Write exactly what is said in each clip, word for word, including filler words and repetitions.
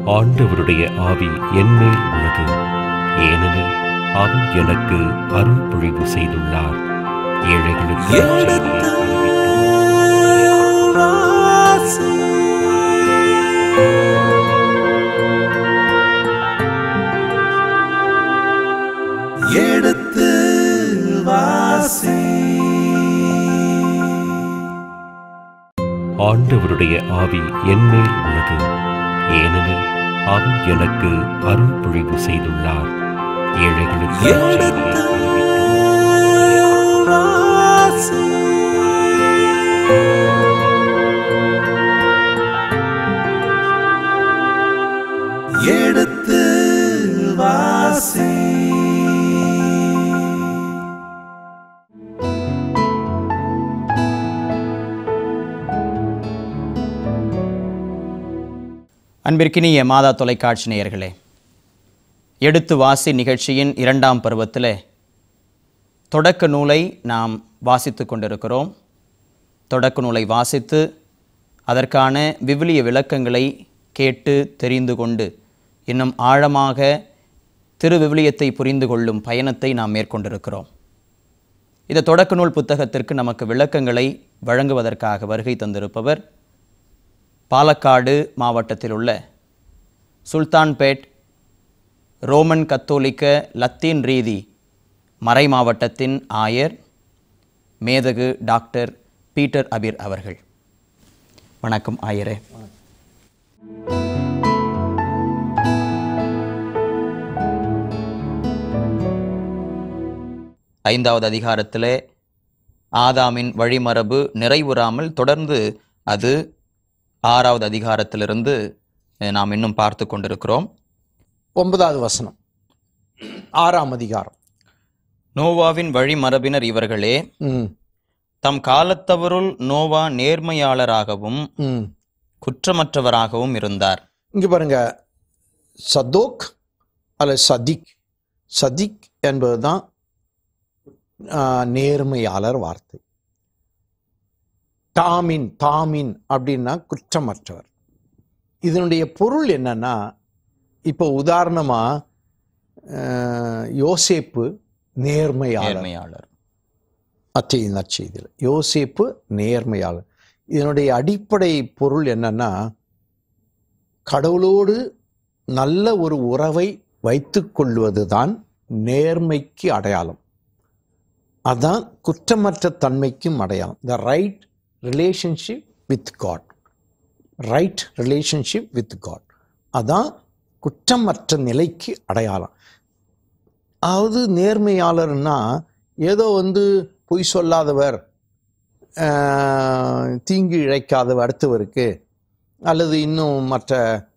ஆண்டவருடைய ஆவி என்மேல் உள்ளது, ஏனெனில் அவர் எனக்கு அருள் பொழிவு செய்துள்ளார். ஏழைகளுக்கு எடுத்து வாசி. ஆண்டவருடைய ஆவி என்மேல் உள்ளது, ஏனெனில் அவர் எனக்கு அருள் பொழிவு செய்துள்ளார். ஏழைகளுக்கு எடுத்து வாசி. எடுத்து வாசி. அன்பிற்கினிய மாதா தொலைக்காட்சி நேயர்களே, எடுத்து வாசி நிகழ்ச்சியின் இரண்டாம் பருவத்தில் தொடக்க நூலை நாம் வாசித்து கொண்டிருக்கிறோம். தொடக்க நூலை வாசித்து அதற்கான விவிலிய விளக்கங்களை கேட்டு தெரிந்து கொண்டு இன்னும் ஆழமாக திரு விவிலியத்தை புரிந்து கொள்ளும் பயணத்தை நாம் மேற்கொண்டிருக்கிறோம். இந்த தொடக்க நூல் புத்தகத்திற்கு நமக்கு விளக்கங்களை வழங்குவதற்காக வருகை தந்திருப்பவர் பாலக்காடு மாவட்டத்தில் உள்ள சுல்தான்பேட் ரோமன் கத்தோலிக்க லத்தீன் ரீதி மறை மாவட்டத்தின் ஆயர் மேதகு டாக்டர் பீட்டர் அபீர் அவர்கள். வணக்கம் ஆயரே. ஐந்தாவது அதிகாரத்திலே ஆதாமின் வழிமரபு நிறைவுறாமல் தொடர்ந்து அது ஆறாவது அதிகாரத்திலிருந்து நாம் இன்னும் பார்த்து கொண்டிருக்கிறோம். ஒன்பதாவது வசனம், ஆறாம் அதிகாரம். நோவாவின் வழிமரபினர் இவர்களே, தம் காலத்தவருள் நோவா நேர்மையாளராகவும் குற்றமற்றவராகவும் இருந்தார். இங்கு பாருங்க, சதோக் அல்லது சதிக். சதிக் என்பதுதான் நேர்மையாளர் வார்த்தை. தாமின் தாமின் அப்படின்னா குற்றமற்றவர். இதனுடைய பொருள் என்னன்னா, இப்போ உதாரணமா யோசேப்பு நேர்மையாளர். அச்செய்தி நற்செய்தியில் யோசேப்பு நேர்மையாளர். இதனுடைய அடிப்படை பொருள் என்னன்னா, கடவுளோடு நல்ல ஒரு உறவை வைத்து கொள்வதுதான் நேர்மைக்கு அடையாளம். அதான் குற்றமற்ற தன்மைக்கும் அடையாளம். The right relationship with God. Right relationship with God அதான் குற்றமற்ற நிலைக்கு அடையாளம். அதாவது நேர்மையாளர்னா ஏதோ வந்து பொய் சொல்லாதவர், தீங்கு இழைக்காதவர் அடுத்தவருக்கு, அல்லது இன்னும் மற்ற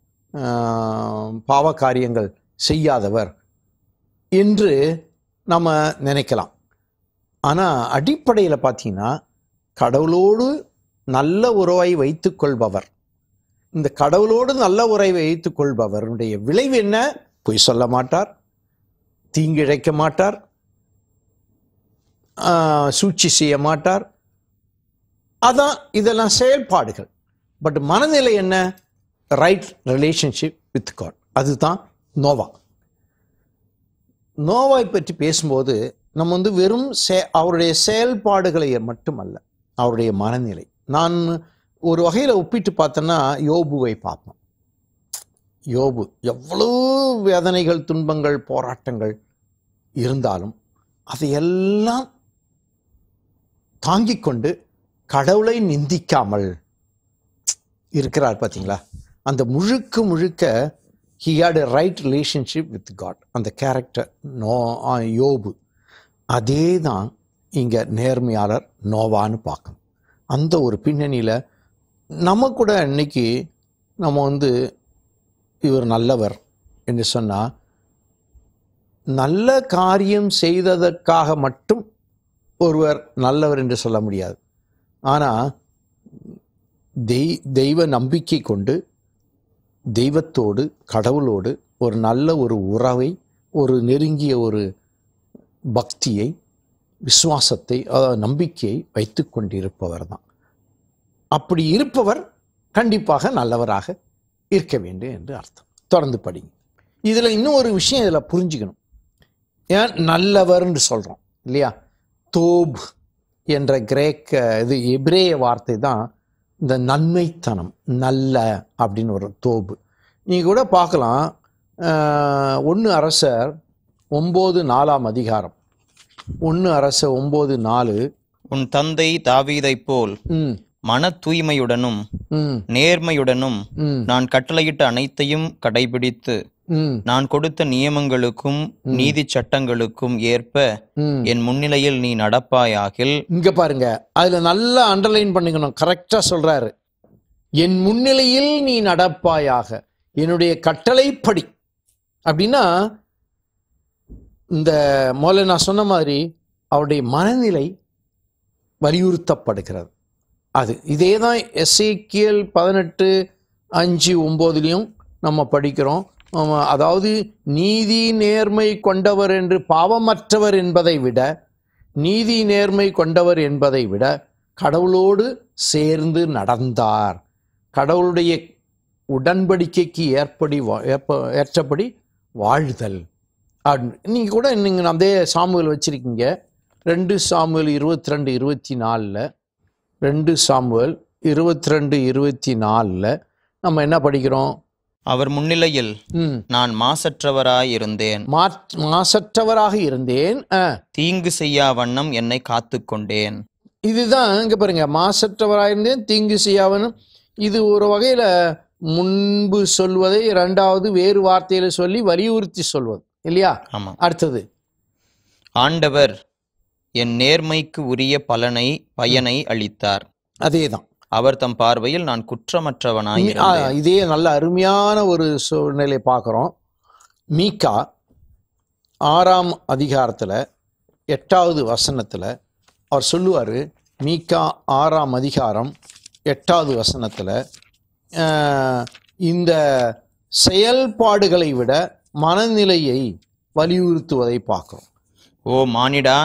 பாவ காரியங்கள் செய்யாதவர் என்று நம்ம நினைக்கலாம். ஆனால் அடிப்படையில் பார்த்தீங்கன்னா கடவுளோடு நல்ல உறவை வைத்து கொள்பவர். இந்த கடவுளோடு நல்ல உறவை வைத்துக் கொள்பவருடைய விளைவு என்ன? பொய் சொல்ல மாட்டார், தீங்கு இழைக்க மாட்டார், சூழ்ச்சி செய்ய மாட்டார். அதான் இதெல்லாம் செயல்பாடுகள். பட் மனநிலை என்ன? Right relationship with God. அதுதான் நோவா. நோவாவை பற்றி பேசும்போது நம்ம வந்து வெறும் செ அவருடைய செயல்பாடுகளை மட்டுமல்ல, அவருடைய மனநிலை. நான் ஒரு வகையில் ஒப்பிட்டு பார்த்தேன்னா யோபுவை பார்ப்போம். யோபு எவ்வளோ வேதனைகள், துன்பங்கள், போராட்டங்கள் இருந்தாலும் அதையெல்லாம் தாங்கிக் கொண்டு கடவுளை நிந்திக்காமல் இருக்கிறார். பார்த்தீங்களா? அந்த முழுக்க முழுக்க he had a right relationship with God. அந்த கேரக்டர் நோ யோபு. அதே தான் இங்கே நேர்மையாளர் நோவான்னு பார்க்கணும். அந்த ஒரு பின்னணியில் நம்ம கூட இன்னைக்கு நம்ம வந்து இவர் நல்லவர் என்று சொன்னால், நல்ல காரியம் செய்ததற்காக மட்டும் ஒருவர் நல்லவர் என்று சொல்ல முடியாது. ஆனால் தெய் தெய்வ நம்பிக்கை கொண்டு தெய்வத்தோடு கடவுளோடு ஒரு நல்ல ஒரு உறவை, ஒரு நெருங்கிய ஒரு பக்தியை, விசுவாசத்தை, நம்பிக்கையை வைத்து கொண்டிருப்பவர் தான். அப்படி இருப்பவர் கண்டிப்பாக நல்லவராக இருக்க வேண்டும் என்று அர்த்தம். தொடர்ந்து படிங்க. இதில் இன்னும் ஒரு விஷயம் இதில் புரிஞ்சுக்கணும். ஏன் நல்லவர்ன்னு சொல்கிறோம் இல்லையா? தோப் என்ற கிரேக்க இது எபிரேய வார்த்தை தான் இந்த நன்மைத்தனம், நல்ல அப்படின்னு ஒரு தோபு. நீங்கள் கூட பார்க்கலாம், ஒன்று அரசர் ஒம்பது நாலாம் அதிகாரம், ஒன்று அரசர் ஒம்பது நாலு. உன் தந்தை தாவீதைப் போல் மன தூய்மையுடனும் நேர்மையுடனும் நான் கட்டளையிட்ட அனைத்தையும் கடைபிடித்து நான் கொடுத்த நியமங்களுக்கும் நீதி சட்டங்களுக்கும் ஏற்ப என் முன்னிலையில் நீ நடப்பாயாகில். இங்க பாருங்க, அதுல நல்லா அண்டர்லைன் பண்ணிக்கணும். கரெக்டா சொல்றாரு, என் முன்னிலையில் நீ நடப்பாயாக, என்னுடைய கட்டளைப்படி. அப்படின்னா இந்த முதல்ல நான் சொன்ன மாதிரி அவருடைய மனநிலை வலியுறுத்தப்படுகிறது. அது இதே தான் எசேக்கியேல் பதினெட்டு அஞ்சு ஒம்போதுலேயும் நம்ம படிக்கிறோம். அதாவது நீதி நேர்மை கொண்டவர் என்று பாவமற்றவர் என்பதை விட நீதி நேர்மை கொண்டவர் என்பதை விட கடவுளோடு சேர்ந்து நடந்தார், கடவுளுடைய உடன்படிக்கைக்கு ஏற்படி ஏற்றபடி வாழ்தல். நீங்கள் கூட நீங்கள் அதே சாமுவேல் வச்சுருக்கீங்க, ரெண்டு சாமுவேல் இருபத்தி ரெண்டு இருபத்தி நாலில் ரெண்டு சாமுவேல் இருபத்தி ரெண்டு இருபத்தி நாலில் நம்ம என்ன படிக்கிறோம்? அவர் முன்னிலையில் நான் மாசற்றவராய் இருந்தேன் மாசற்றவராக இருந்தேன் தீங்கு செய்யா வண்ணம் என்னை காத்து கொண்டேன். இதுதான் இங்க பாருங்க, மாசற்றவராக இருந்தேன் தீங்கு செய்யாவண்ணம். இது ஒரு வகையில முன்பு சொல்வதை இரண்டாவது வேறு வார்த்தையில சொல்லி வலியுறுத்தி சொல்வது இல்லையா? ஆமா. அடுத்தது, ஆண்டவர் என் நேர்மைக்கு உரிய பலனை பயனை அளித்தார். அதேதான், அவர் தம் பார்வையில் நான் குற்றமற்றவனாய். இதே நல்ல அருமையான ஒரு சூழ்நிலை பார்க்குறோம். மீகா ஆறாம் அதிகாரத்தில் எட்டாவது வசனத்தில் அவர் சொல்லுவார். மீகா ஆறாம் அதிகாரம் எட்டாவது வசனத்தில் இந்த செயல்பாடுகளை விட மனநிலையை வலியுறுத்துவதை பார்க்குறோம். ஓ மானிடா,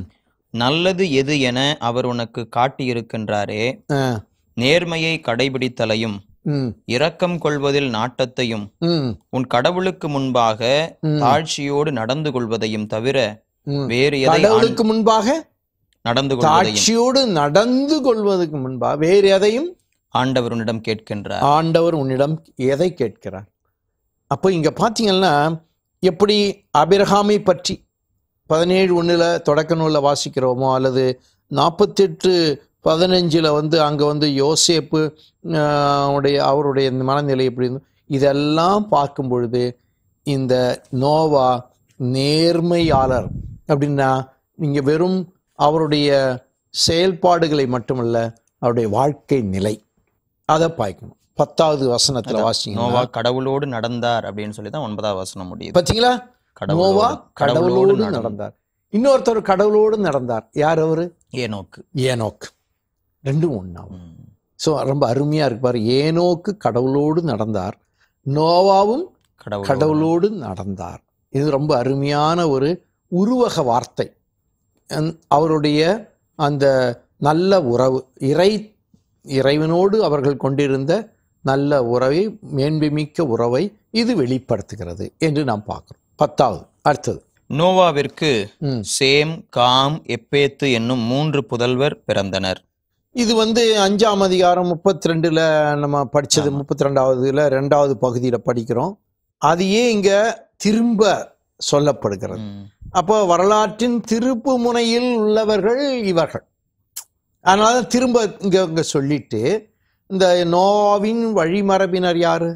நல்லது எது என அவர் உனக்கு காட்டியிருக்கின்றாரே, நேர்மையை கடைபிடித்தலையும் இரக்கம் கொள்வதில் நாட்டத்தையும் உன் கடவுளுக்கு முன்பாக தாழ்ச்சியோடு நடந்து கொள்வதையும் தவிர வேறு கடவுளுக்கு முன்பாக நடந்து தாழ்ச்சியோடு நடந்து கொள்வதற்கு முன்பாக வேறு எதையும் ஆண்டவர் உன்னிடம் கேட்கின்றார். ஆண்டவர் உன்னிடம் எதை கேட்கிறார்? அப்போ இங்க பாத்தீங்கன்னா எப்படி ஆபிரகாமை பற்றி பதினேழு ஒண்ணுல தொடக்க நூலில் வாசிக்கிறோமோ, அல்லது நாற்பத்தி எட்டு பதினஞ்சில் வந்து அங்கே வந்து யோசேப்பு உடைய அவருடைய மனநிலை எப்படி இருந்தது, இதெல்லாம் பார்க்கும் பொழுது இந்த நோவா நேர்மையாளர் அப்படின்னா நீங்கள் வெறும் அவருடைய செயல்பாடுகளை மட்டுமல்ல, அவருடைய வாழ்க்கை நிலை அதை பார்க்கணும். பத்தாவது வசனத்தில் வாசிங்க, நோவா கடவுளோடு நடந்தார் அப்படின்னு சொல்லி தான் ஒன்பதாவது வசனம் முடியுது. பார்த்தீங்களா? நோவா கடவுளோடு நடந்தார். இன்னொருத்தர் கடவுளோடு நடந்தார். யார் அவரு? ஏனோக்கு. ஏனோக்கு ரெண்டும் ஒன்றாகும். ஸோ ரொம்ப அருமையா இருப்பார். ஏனோக்கு கடவுளோடு நடந்தார், நோவாவும் கடவுளோடு நடந்தார். இது ரொம்ப அருமையான ஒரு உருவக வார்த்தை. அவருடைய அந்த நல்ல உறவு, இறை இறைவனோடு அவர்கள் கொண்டிருந்த நல்ல உறவை, மேன்மைமிக்க உறவை இது வெளிப்படுத்துகிறது என்று நாம் பார்க்கிறோம். பத்தாவது, அடுத்தது, நோவாவிற்கு சேம், காம், எப்பேத்து என்னும் மூன்று புதல்வர் பிறந்தனர். இது வந்து அஞ்சாம் அதிகாரம் முப்பத்தி ரெண்டுல நம்ம படிச்சது, முப்பத்தி ரெண்டாவதுல ரெண்டாவது பகுதியில படிக்கிறோம். அதையே இங்க திரும்ப சொல்லப்படுகிறது. அப்போ வரலாற்றின் திருப்பு முனையில் உள்ளவர்கள் இவர்கள். அதனால திரும்ப இங்க இங்க சொல்லிட்டு, இந்த நோவாவின் வழிமரபினர் யாரு?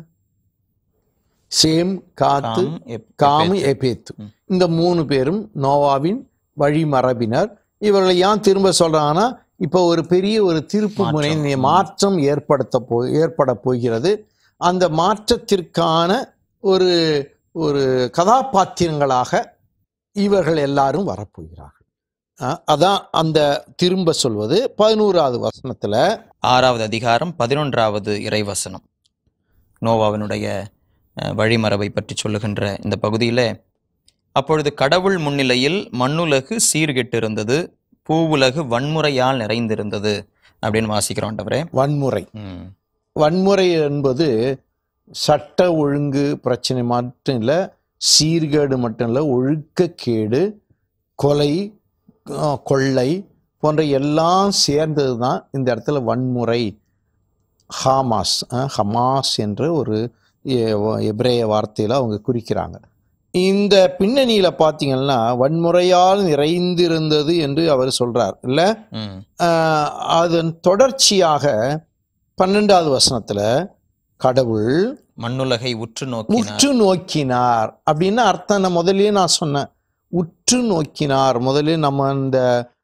சேம், காத்து, காமு, எப்பேத்து. இந்த மூணு பேரும் நோவாவின் வழிமரபினர். இவர்களை ஏன் திரும்ப சொல்றாங்கன்னா, இப்போ ஒரு பெரிய ஒரு திருப்பு முனை மாற்றம் ஏற்படுத்த போ ஏற்பட போகிறது. அந்த மாற்றத்திற்கான ஒரு ஒரு கதாபாத்திரங்களாக இவர்கள் எல்லாரும் வரப்போகிறார்கள். அதான் அந்த திரும்ப சொல்வது. பதினோராவது வசனத்துல, ஆறாவது அதிகாரம் பதினொன்றாவது இறைவசனம், நோவாவினுடைய வழிமரபை பற்றி சொல்லுகின்ற இந்த பகுதியில், அப்பொழுது கடவுள் முன்னிலையில் மண்ணுலகு சீர்கெட்டிருந்தது, பூவுலகு வன்முறையால் நிறைந்திருந்தது அப்படின்னு வாசிக்கிறோம். ஆண்டவரே, வன்முறை வன்முறை என்பது சட்ட ஒழுங்கு பிரச்சனை மட்டும் இல்லை, சீர்கேடு மட்டும் இல்லை, ஒழுக்கக்கேடு, கொலை, கொள்ளை போன்ற எல்லாம் சேர்ந்தது தான் இந்த இடத்துல வன்முறை. ஹமாஸ் ஹமாஸ் என்ற ஒரு எபிரேய வார்த்தையில் அவங்க குறிக்கிறாங்க. இந்த பின்னணியில் பார்த்தீங்கன்னா வன்முறையால் நிறைந்திருந்தது என்று அவர் சொல்றார் இல்லை. அதன் தொடர்ச்சியாக பன்னெண்டாவது வசனத்தில் கடவுள் மண்ணுலகை உற்று நோக்கி உற்று நோக்கினார் அப்படின்னு அர்த்தம். நான் முதலே நான் சொன்னேன், உற்று நோக்கினார். முதல்ல நம்ம இந்த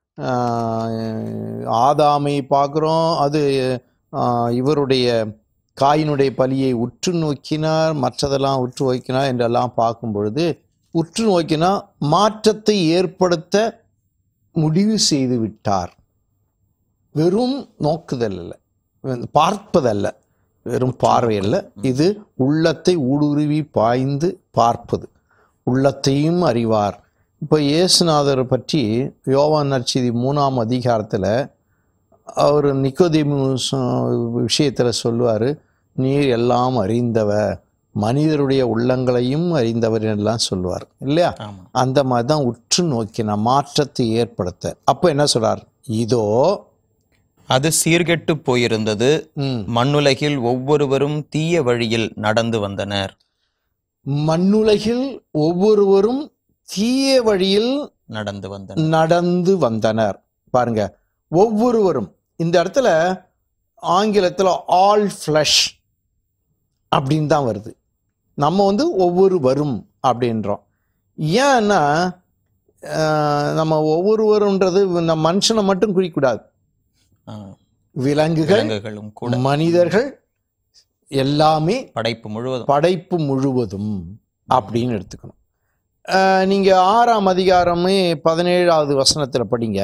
ஆதாமை பார்க்குறோம், அது இவருடைய காயினுடைய பலியை உற்று நோக்கினார், மற்றதெல்லாம் உற்று நோக்கினார் என்றெல்லாம் பார்க்கும் பொழுது உற்று நோக்கினா மாற்றத்தை ஏற்படுத்த முடிவு செய்து விட்டார். வெறும் நோக்குதல் அல்ல, பார்ப்பதல்ல, வெறும் பார்வையல்ல, இது உள்ளத்தை ஊடுருவி பாய்ந்து பார்ப்பது, உள்ளத்தையும் அறிவார். இப்போ இயேசுநாதரை பற்றி யோவான் நற்செய்தி மூணாம் அதிகாரத்தில் அவர் நிக்கோதேமுஸ் விஷயத்தில் சொல்லுவார், நீர் எல்லாம் அறிந்தவர், மனிதருடைய உள்ளங்களையும் அறிந்தவர் எல்லாம் சொல்லுவார் இல்லையா. அந்த மாதிரி தான் உற்று நோக்கின மாற்றத்தை ஏற்படுத்த. அப்போ என்ன சொல்றார், இதோ அது சீர்கெட்டு போயிருந்தது, மண்ணுலகில் ஒவ்வொருவரும் தீய வழியில் நடந்து வந்தனர். மண்ணுலகில் ஒவ்வொருவரும் தீய வழியில் நடந்து வந்தனர் நடந்து வந்தனர் பாருங்க, ஒவ்வொருவரும். இந்த இடத்துல ஆங்கிலத்தில் ஆல் ஃப்ளஷ் அப்படின்னு தான் வருது. நம்ம வந்து ஒவ்வொருவரும் அப்படின்றோம். ஏன்னா நம்ம ஒவ்வொருவருன்றது நம்ம மனுஷனை மட்டும் குறிக்கூடாது, விலங்குகள், மனிதர்கள் எல்லாமே, படைப்பு முழுவதும் படைப்பு முழுவதும் அப்படின்னு எடுத்துக்கணும். நீங்க ஆறாம் அதிகாரமே பதினேழாவது வசனத்துல படிங்க.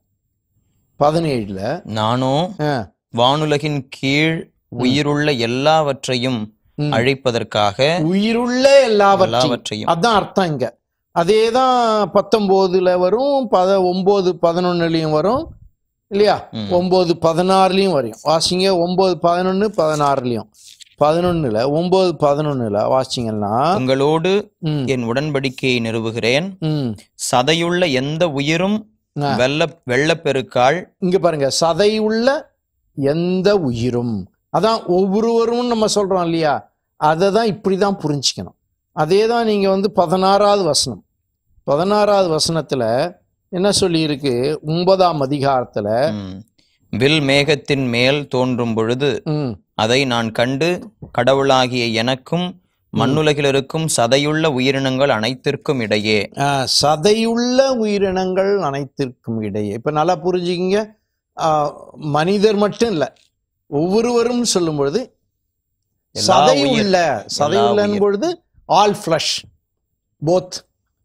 பதினேழுல நானும் வானுலகின் கீழ் உயிருள்ள எல்லாவற்றையும் அழிப்பதற்காக, உயிருள்ள எல்லாவற்றையும், அதான் அர்த்தம் இங்க. அதேதான் பத்தொன்பதுல வரும், பத ஒன்பது பதினொன்னுலயும் வரும் இல்லையா, ஒன்பது பதினாறுலயும் வரும். வாசிங்க, ஒன்பது பதினொன்னு பதினாறுலயும், பதினொன்னுல ஒன்பது பதினொன்னுல வாசிங்கன்னா, உங்களோடு என் உடன்படிக்கையை நிறுவுகிறேன், சதையுள்ள எந்த உயிரும் வெள்ள வெள்ளப்பெருக்காள். இங்க பாருங்க, சதையுள்ள எந்த உயிரும், அதான் ஒவ்வொருவரும் நம்ம சொல்றோம் இல்லையா, அதை தான் இப்படிதான் புரிஞ்சுக்கணும். அதே தான் நீங்க வந்து பதினாறாவது வசனம், பதினாறாவது வசனத்துல என்ன சொல்லி இருக்கு, ஒன்பதாம் அதிகாரத்துல, வில் மேகத்தின் மேல் தோன்றும் பொழுது அதை நான் கண்டு கடவுளாகிய எனக்கும் மண்ணுலகில் இருக்கும் சதையுள்ள உயிரினங்கள் அனைத்திற்கும் இடையே, சதையுள்ள உயிரினங்கள் அனைத்திற்கும் இடையே. இப்ப நல்லா புரிஞ்சுக்கிங்க, மனிதர் மட்டும் இல்ல, ஒவ்வொருவரும் சொல்லும் பொழுது சதையுள்ள, சதையுள்ள பொழுது all flesh, both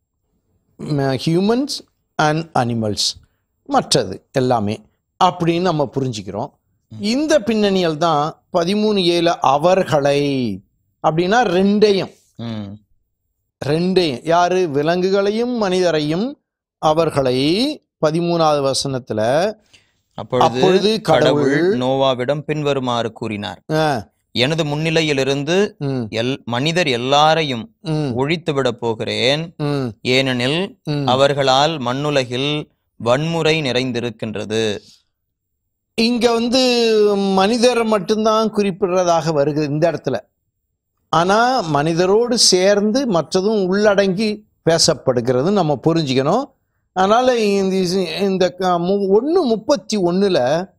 humans and animals, மற்றது எல்லாமே அப்படின்னு நம்ம புரிஞ்சுக்கிறோம். இந்த பின்னணியில் தான் பதிமூணு ஏழு அவர்களை அப்படின்னா ரெண்டையும், ரெண்டையும் யாரு, விலங்குகளையும் மனிதரையும், அவர்களை பதிமூணாவது வசனத்துல, அப்பொழுது கடவுள் நோவாவிடம் பின்வருமாறு கூறினார், எனது முன்னிலையிலிருந்து எல் மனிதர் எல்லாரையும் ஒழித்துவிட போகிறேன், ஏனெனில் அவர்களால் மண்ணுலகில் வன்முறை நிறைந்திருக்கின்றது. இங்க வந்து மனிதர் மட்டும்தான் குறிப்பிடுறதாக வருகிறது இந்த இடத்துல. ஆனா மனிதரோடு சேர்ந்து மற்றதும் உள்ளடங்கி பேசப்படுகிறது நம்ம புரிஞ்சுக்கணும். அதனால இந்த ஒன்று முப்பத்தி ஒன்னுல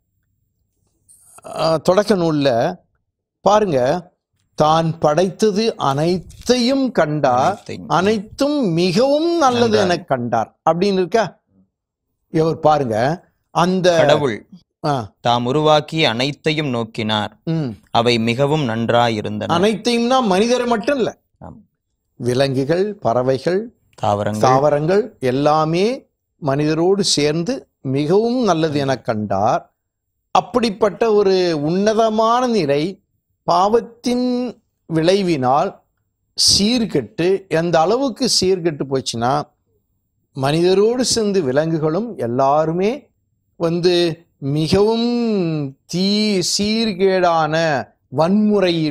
தொடக்க நூல்ல பாருங்க, தான் படைத்தது அனைத்தையும் கண்டார், அனைத்தும் மிகவும் நல்லது என கண்டார் அப்படின்னு இருக்கா. இவர் பாருங்க, அந்த கடவுள் தாம் உருவாக்கிய அனைத்தையும் நோக்கினார், அவை மிகவும் நன்றாயிருந்தன. அனைத்தையும்னா மனிதர் மட்டும் இல்ல, விலங்குகள், பறவைகள், தாவரங்கள் தாவரங்கள் எல்லாமே மனிதரோடு சேர்ந்து மிகவும் நல்லது என கண்டார். அப்படிப்பட்ட ஒரு உன்னதமான நிலை பாவத்தின் விளைவினால் சீர்கெட்டு, எந்த அளவுக்கு சீர்கெட்டு போச்சுன்னா, மனிதரோடு சேர்ந்து விலங்குகளும் எல்லாருமே வந்து மிகவும் தீ சீர்கேடான வன்முறையில்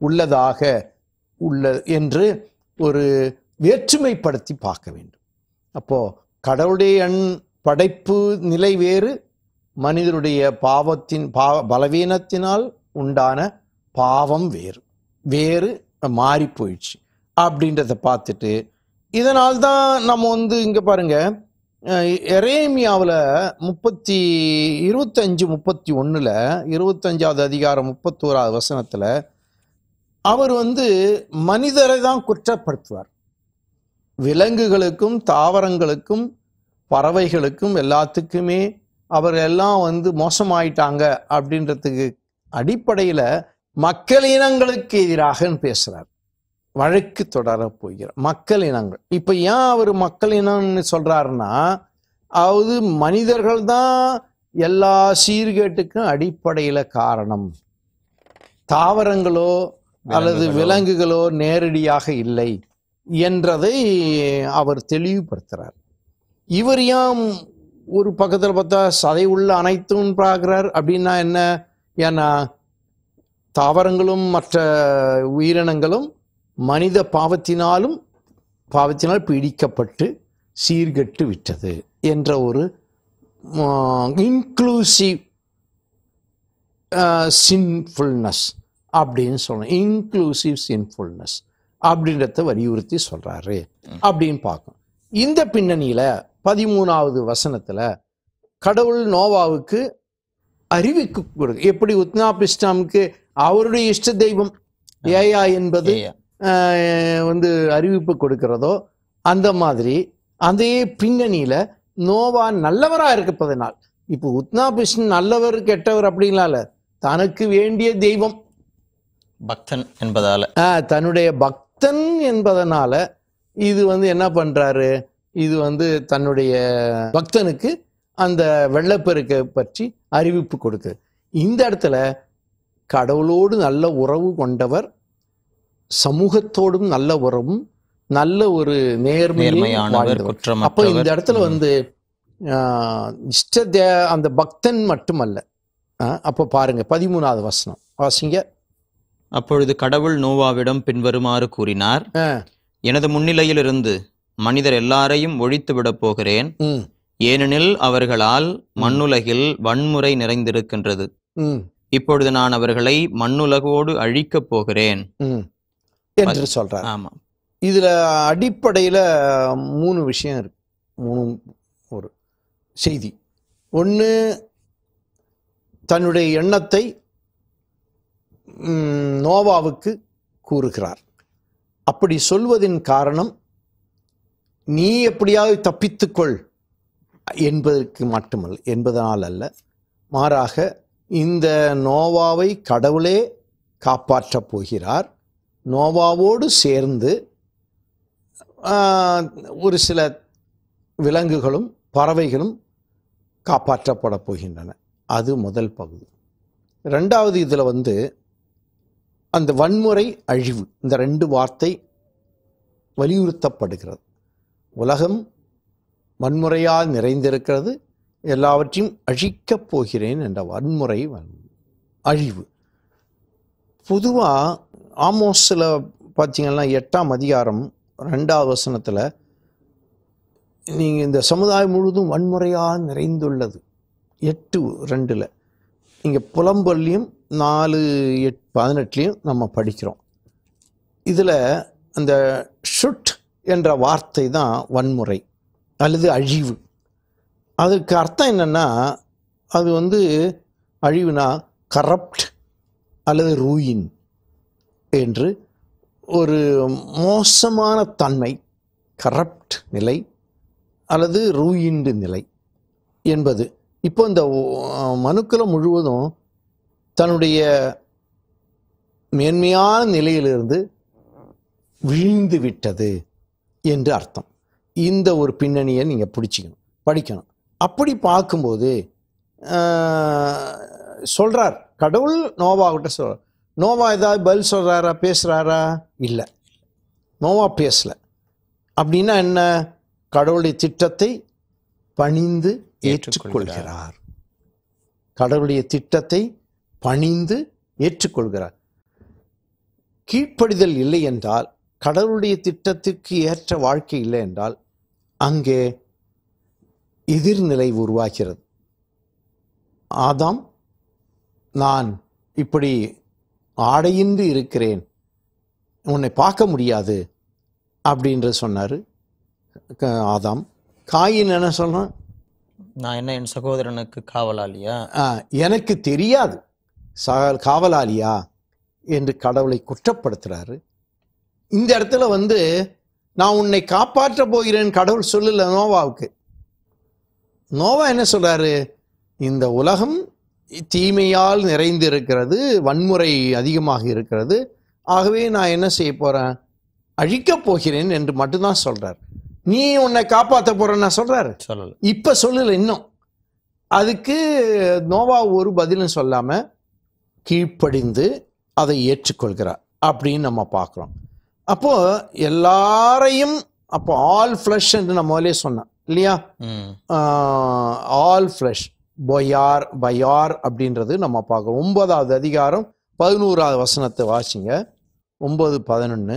உள்ளதாக உள்ள என்று ஒரு வேற்றுமைப்படுத்தி பார்க்க வேண்டும். அப்போ கடவுளுடைய எண் படைப்பு நிலை வேறு, மனிதருடைய பாவத்தின் பாவ பலவீனத்தினால் உண்டான பாவம் வேறு வேறு மாறி போயிடுச்சு அப்படின்றத பார்த்துட்டு, இதனால்தான் நம்ம வந்து இங்கே பாருங்க, எரேமியாவில் முப்பத்தி இருபத்தஞ்சு முப்பத்தி ஒன்றில் இருபத்தஞ்சாவது அதிகாரம் முப்பத்தோராவது வசனத்தில் அவர் வந்து மனிதரை தான் குற்றப்படுத்துவார். விலங்குகளுக்கும் தாவரங்களுக்கும் பறவைகளுக்கும் எல்லாத்துக்குமே அவர் எல்லாம் வந்து மோசமாயிட்டாங்க அப்படின்றதுக்கு அடிப்படையில் மக்கள் இனங்களுக்கு எதிராக பேசுகிறார். வழக்கு தொடர போகிறார் மக்கள் இனங்கள். இப்போ ஏன் அவர் மக்கள் இனம்னு சொல்றாருன்னா, அதாவது மனிதர்கள் தான் எல்லா சீர்கேட்டுக்கும் அடிப்படையில் காரணம், தாவரங்களோ அல்லது விலங்குகளோ நேரடியாக இல்லை என்றதை அவர் தெளிவுபடுத்துறார். இவர் ஏன் ஒரு பக்கத்தில் பார்த்தா சதை உள்ள அனைத்தும் பார்க்கிறார் அப்படின்னா என்ன? ஏன்னா தாவரங்களும் மற்ற உயிரினங்களும் மனித பாவத்தினாலும் பாவத்தினால் பீடிக்கப்பட்டு சீர்கெட்டு விட்டது என்ற ஒரு இன்க்ளூசிவ் சின்ஃபுல்னஸ் அப்படின்னு சொல்லணும். இன்க்ளூசிவ் சின்ஃபுல்னஸ் அப்படின்றத வலியுறுத்தி சொல்றாரு அப்படின்னு பார்க்கணும். இந்த பின்னணியில பதிமூணாவது வசனத்துல கடவுள் நோவாவுக்கு அறிவிக்கு கொடுக்கு. எப்படி உத்னாபிஸ்டாமுக்கு அவருடைய இஷ்ட தெய்வம் ஏயா என்பது வந்து அறிவிப்பு கொடுக்கிறதோ, அந்த மாதிரி அதே பின்னணியில நோவா நல்லவரா இருப்பதனால், இப்போ உத்னாபிஸ்டன் நல்லவர் கெட்டவர் அப்படிங்களால தனக்கு வேண்டிய தெய்வம் பக்தன் என்பதால, தன்னுடைய பக்தன் என்பதனால இது வந்து என்ன பண்றாரு, இது வந்து தன்னுடைய பக்தனுக்கு அந்த வெள்ளப்பெருக்கை பற்றி அறிவிப்பு கொடுக்கு. இந்த இடத்துல கடவுளோடு நல்ல உறவு கொண்டவர், சமூகத்தோடும் நல்ல உறவும் நல்ல ஒரு நேர்மையானவர். அப்போ இந்த இடத்துல வந்து இஷ்ட அந்த பக்தன் மட்டுமல்ல. அப்போ பாருங்க பதிமூணாவது வசனம் வாசிங்க. அப்பொழுது கடவுள் நோவாவிடம் பின்வருமாறு கூறினார், எனது முன்னிலையிலிருந்து மனிதர் எல்லாரையும் ஒழித்து விட போகிறேன், ஏனெனில் அவர்களால் மண்ணுலகில் வன்முறை நிறைந்திருக்கின்றது. இப்பொழுது நான் அவர்களை மண்ணுலகோடு அழிக்கப் போகிறேன் என்று சொல்றார். ஆமா, இதுல அடிப்படையில மூணு விஷயம் இருக்கு, மூணு ஒரு செய்தி. ஒன்று, தன்னுடைய எண்ணத்தை நோவாவுக்கு கூறுகிறார். அப்படி சொல்வதின் காரணம் நீ எப்படியாவது தப்பித்துக்கொள் என்பதற்கு மட்டுமல்ல, என்பதனால் அல்ல, மாறாக இந்த நோவாவை கடவுளே காப்பாற்றப் போகிறார். நோவாவோடு சேர்ந்து ஒரு சில விலங்குகளும் பறவைகளும் காப்பாற்றப்பட போகின்றன. அது முதல் பகுதி. ரெண்டாவது, இதில் வந்து அந்த வன்முறை அழிவு, இந்த ரெண்டு வார்த்தை வலியுறுத்தப்படுகிறது. உலகம் வன்முறையால் நிறைந்திருக்கிறது, எல்லாவற்றையும் அழிக்கப் போகிறேன் என்ற வன்முறை அழிவு. பொதுவாக ஆமோஸில் பார்த்தீங்கன்னா எட்டாம் அதிகாரம் ரெண்டாவது வசனத்தில் நீங்கள் இந்த சமுதாயம் முழுவதும் வன்முறையால் நிறைந்துள்ளது, எட்டு ரெண்டில் இங்கே புலம்பொல்லியும் நாலு எட் பதினெட்டுலேயும் நம்ம படிக்கிறோம். இதில் அந்த ஷுட் என்ற வார்த்தை தான் வன்முறை அல்லது அழிவு. அதுக்கு அர்த்தம் என்னென்னா, அது வந்து அழிவுனா கரப்ட் அல்லது ரூயின் என்று ஒரு மோசமான தன்மை, கரப்ட் நிலை அல்லது ரூயின்டு நிலை என்பது. இப்போ இந்த மனுக்குலம் முழுவதும் தன்னுடைய மேன்மையான நிலையிலிருந்து விழுந்து விட்டது என்று அர்த்தம். இந்த ஒரு பின்னணியை நீங்கள் பிடிச்சிக்கணும், படிக்கணும். அப்படி பார்க்கும்போது சொல்கிறார் கடவுள் நோவாகிட்ட சொல்கிறார். நோவா ஏதாவது பதில் சொல்கிறாரா, பேசுகிறாரா? இல்லை, நோவா பேசலை. அப்படின்னா என்ன? கடவுளுடைய திட்டத்தை பணிந்து ஏற்றுக்கொள்கிறார். கடவுளுடைய திட்டத்தை பணிந்து ஏற்றுக்கொள்கிறார். கீழ்ப்படிதல் இல்லை என்றால், கடவுளுடைய திட்டத்துக்கு ஏற்ற வாழ்க்கை இல்லை என்றால், அங்கே எதிர்நிலை உருவாகிறது. ஆதாம், நான் இப்படி ஆடையின்றி இருக்கிறேன், உன்னை பார்க்க முடியாது அப்படின்ற சொன்னார் ஆதாம். காயின் என்ன சொல்றான்? நான் என்ன என் சகோதரனுக்கு காவலாளியா? எனக்கு தெரியாது ச காவலாளியா என்று கடவுளை குற்றப்படுத்துறாரு. இந்த இடத்துல வந்து நான் உன்னை காப்பாற்ற போகிறேன் கடவுள் சொல்லல நோவாவுக்கு. நோவா என்ன சொல்றாரு? இந்த உலகம் தீமையால் நிறைந்து இருக்கிறது, வன்முறை அதிகமாக இருக்கிறது, ஆகவே நான் என்ன செய்ய போறேன், அழிக்கப் போகிறேன் என்று மட்டும்தான் சொல்றார். நீ உன்னை காப்பாற்ற போறேன்னு சொல்றாரு, சொல்லல. இப்ப சொல்லல இன்னும். அதுக்கு நோவா ஒரு பதிலும் சொல்லாம கீழ்ப்படிந்து அதை ஏற்றுக்கொள்கிறார் அப்படின்னு நம்ம பார்க்குறோம். அப்போ எல்லாரையும், அப்போ ஆல் ஃப்ளஷ் என்று நம்ம முதலே சொன்னோம் இல்லையா? ஆல் ஃப்ளஷ் பொயார் பயார் அப்படின்றது நம்ம பார்க்குறோம். ஒன்பதாவது அதிகாரம் பதினோராவது வசனத்தை வாசிங்க. ஒன்பது பதினொன்னு.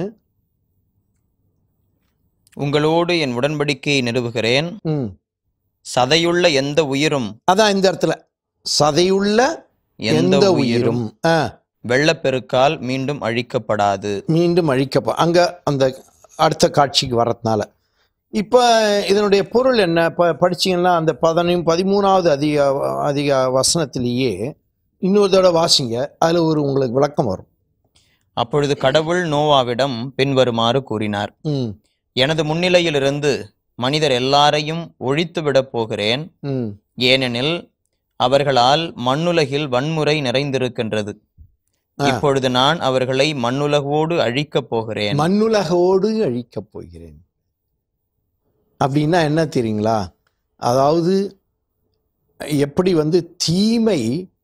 உங்களோடு என் உடன்படிக்கையை நிறுவுகிறேன், சதையுள்ள எந்த உயிரும், அதான் இந்த இடத்துல சதையுள்ள எந்த உயிரும் வெள்ளப்பெருக்கால் மீண்டும் அழிக்கப்படாது. மீண்டும் அழிக்கப்ப அங்க அந்த அடுத்த காட்சிக்கு வர்றதுனால இப்ப இதனுடைய பொருள் என்ன? இப்ப படிச்சீங்கன்னா அந்த பதினையும் பதிமூணாவது அதிக அதிக வசனத்திலேயே இன்னொரு தடவை வாசிங்க, அதுல ஒரு உங்களுக்கு விளக்கம் வரும். அப்பொழுது கடவுள் நோவாவிடம் பின்வருமாறு கூறினார், எனது முன்னிலையிலிருந்து மனிதர் எல்லாரையும் ஒழித்து விடப் போகிறேன், ஏனெனில் அவர்களால் மண்ணுலகில் வன்முறை நிறைந்திருக்கின்றது. இப்பொழுது நான் அவர்களை மண்ணுலகோடு அழிக்கப் போகிறேன். மண்ணுலகோடு அழிக்கப் போகிறேன் அப்படின்னா என்ன தெரியுங்களா? அதாவது எப்படி வந்து தீமை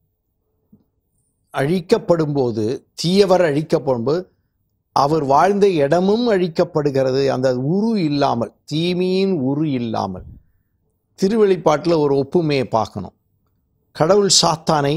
அழிக்கப்படும் போது, தீயவர் அழிக்கப்படும் போது அவர் வாழ்ந்த இடமும் அழிக்கப்படுகிறது, அந்த உரு இல்லாமல், தீமையின் உரு இல்லாமல். திருவெளிப்பாட்டில் ஒரு ஒப்புமையை பார்க்கணும். கடவுள் சாத்தானை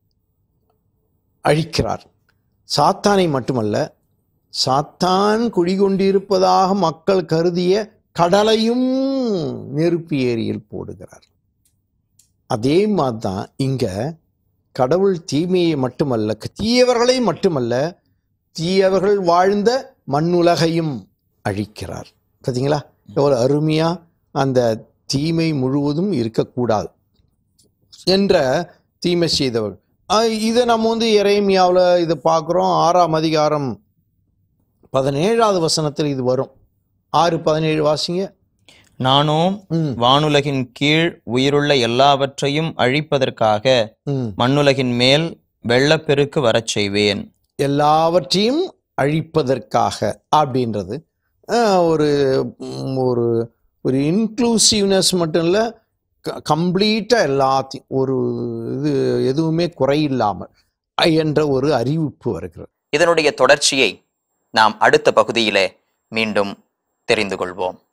அழிக்கிறார். சாத்தானை மட்டுமல்ல, சாத்தான் குடிகொண்டிருப்பதாக மக்கள் கருதிய கடலையும் நெருப்பு ஏரியில் போடுகிறார். அதே மாதிரிதான் இங்க கடவுள் தீமையை மட்டுமல்ல, தீயவர்களை மட்டுமல்ல, தீயவர்கள் வாழ்ந்த மண்ணுலகையும் அழிக்கிறார். பார்த்தீங்களா எவ்வளவு அருமையா அந்த தீமை முழுவதும் இருக்கக்கூடாது என்ற தீமை செய்தவர். இதை நம்ம வந்து எரேமியாவில் இதை பார்க்குறோம். ஆறாம் அதிகாரம் பதினேழாவது வசனத்தில் இது வரும். ஆறு பதினேழு வாசிங்க. நானோ வானுலகின் கீழ் உயிருள்ள எல்லாவற்றையும் அழிப்பதற்காக மண்ணுலகின் மேல் வெள்ளப்பெருக்கு வரச் செய்வேன். எல்லாவற்றையும் அழிப்பதற்காக அப்படின்றது ஒரு ஒரு ஒரு இன்க்ளூசிவ்னஸ் மட்டும் இல்லை, கம்ப்ளீட்டாக எல்லாத்தையும், ஒரு இது எதுவுமே குறையில்லாமல் என்ற ஒரு அறிவிப்பு வருகிறது. இதனுடைய தொடர்ச்சியை நாம் அடுத்த பகுதியிலே மீண்டும் தெரிந்து கொள்வோம்.